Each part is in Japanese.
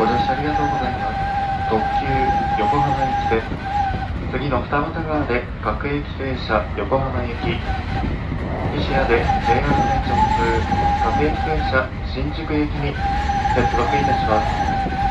ご乗車ありがとうございます。特急横浜行きです。次の二俣川で各駅停車横浜行き、西谷で JR 線直通各駅停車新宿行きに接続いたします。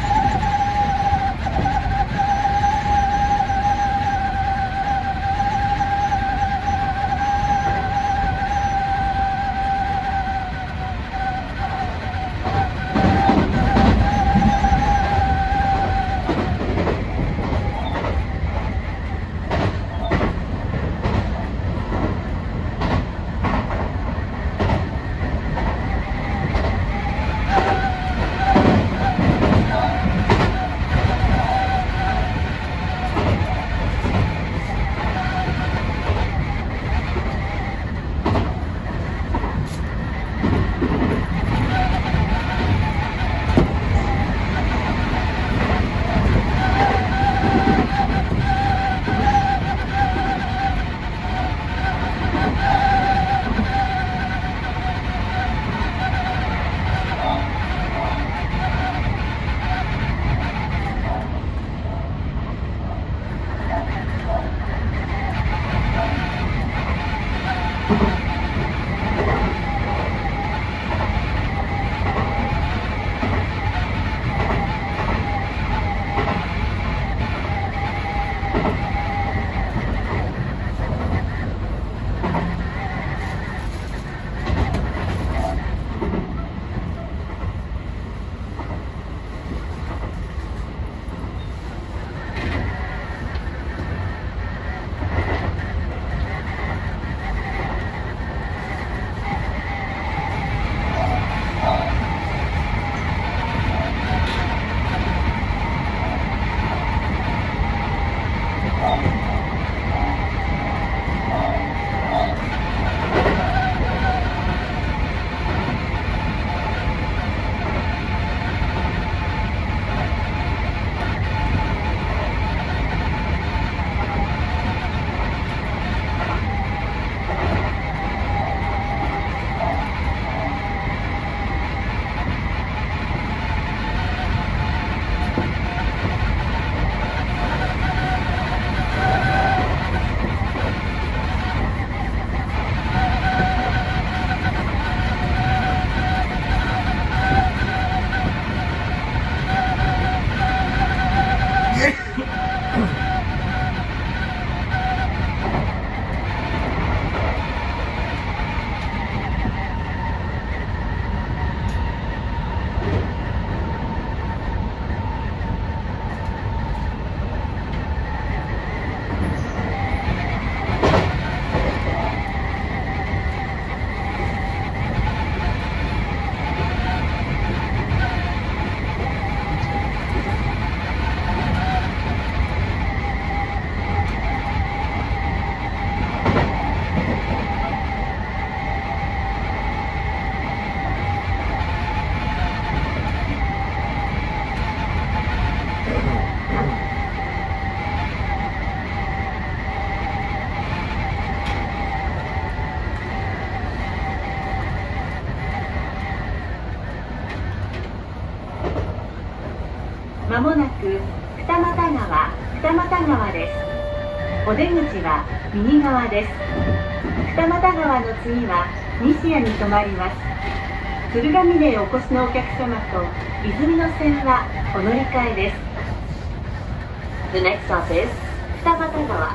まもなく二俣川です。お出口は右側です。二俣川の次は西谷に停まります。鶴ヶ峰へお越しのお客様と泉の線はお乗り換えです。The next stop is 二俣川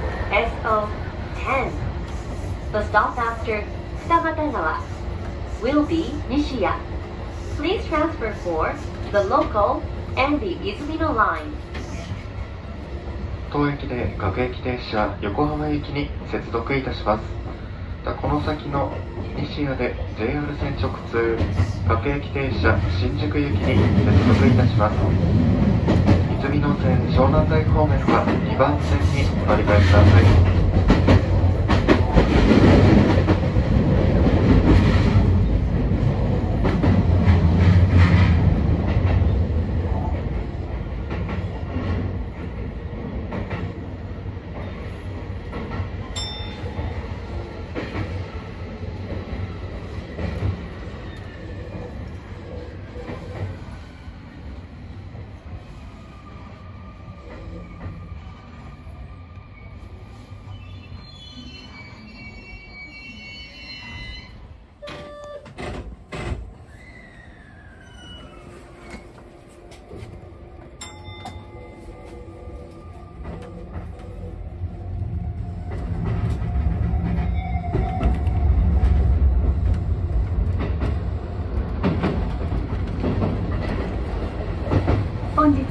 SO10. The stop after 二俣川 will be 西谷. Please transfer for the local and the 泉の line. 当駅で各駅停車横浜行きに接続いたします。この先の西谷で JR 線直通各駅停車新宿行きに接続いたします。泉の線湘南台方面は2番線にお乗り換えください。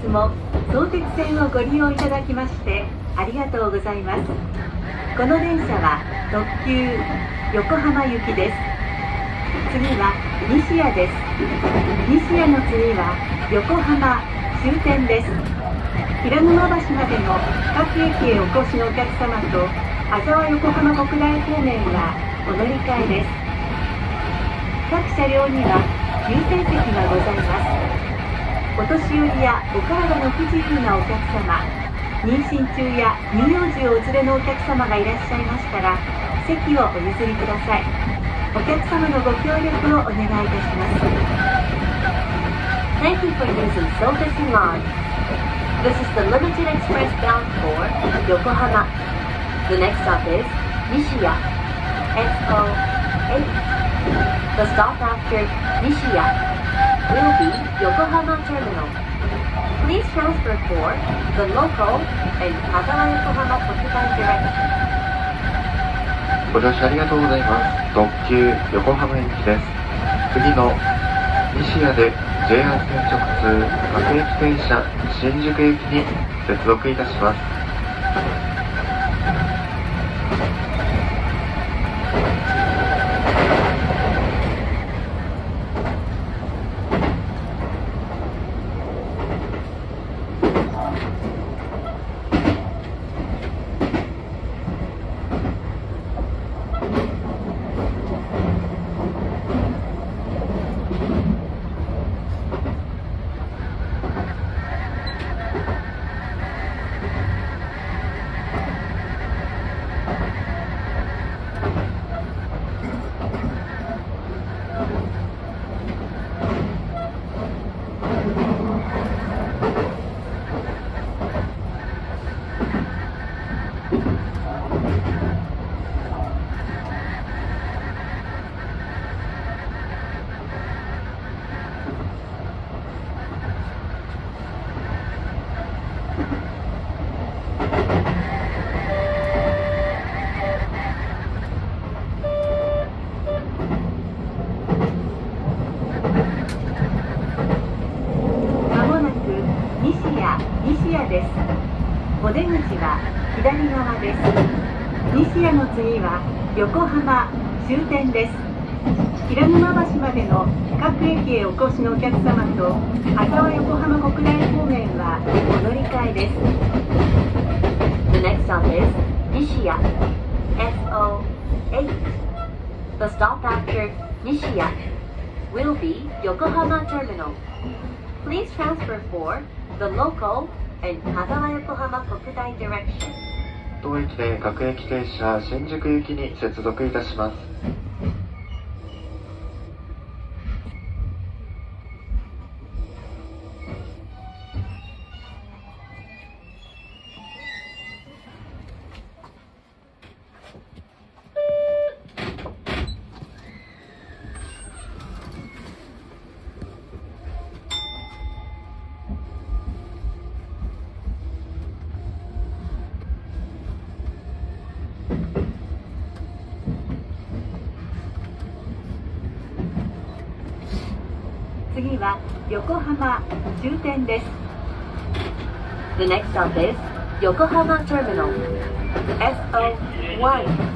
も相鉄線をご利用いただきましてありがとうございます。この電車は特急横浜行きです。次は西谷です。西谷の次は横浜終点です。平沼橋までの各駅へお越しのお客様と羽沢横浜国大方面はお乗り換えです。各車両には優先席がございます。お年寄りやお体の不自由なお客様、妊娠中や乳幼児をお連れのお客様がいらっしゃいましたら席をお譲りください。お客様のご協力をお願いいたします。 Thank you for using Sotis Line. This is the limited express bound for Yokohama. The next stop is Nishiya, XO8. The stop after Nishiya will be Yokohama Terminal. Please transfer for the local and Kagawa Yokohama Kokutai direction. ご乗車ありがとうございます。特急横浜行きです。次の西谷で JR 線直通各駅停車新宿駅に接続いたします。お出口は左側です。西谷の次は横浜終点です。平沼橋までの各駅へお越しのお客様と羽沢横浜国大方面はお乗り換えです。 The next stop is Nishiya, SO8. The stop after Nishiya will be Yokohama Terminal. Please transfer for the local and Kagawa Yokohama Kokutai direction. 当駅で各駅停車新宿行きに接続いたします。 次は横浜終点です。 The next stop is Yokohama Terminal, SO1.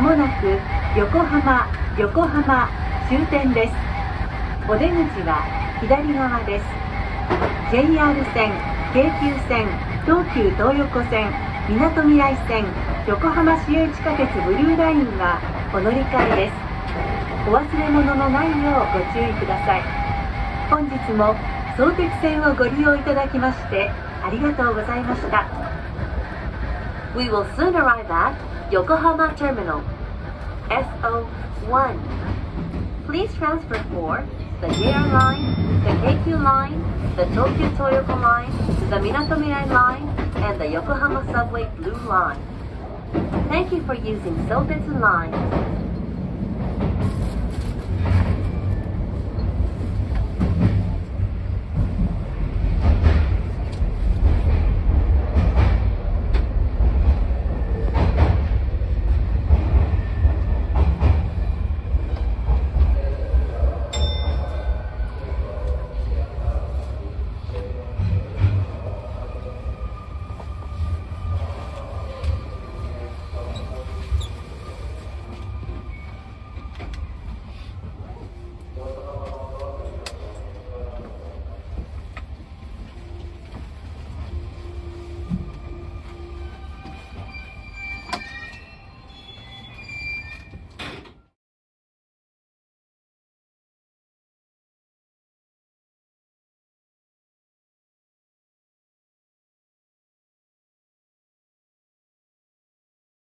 もなく横浜終点です。お出口は左側です。 JR 線、京急線、東急東横線、みなとみらい線、横浜市営地下鉄ブルーラインはお乗り換えです。お忘れ物のないようご注意ください。本日も相鉄線をご利用いただきましてありがとうございました。 We will soon arrive at Yokohama Terminal. SO1. Please transfer for the JR line, the KQ line, the Tokyu Toyoko line, the Minatomirai line, and the Yokohama Subway Blue Line. Thank you for using Sotetsu Line.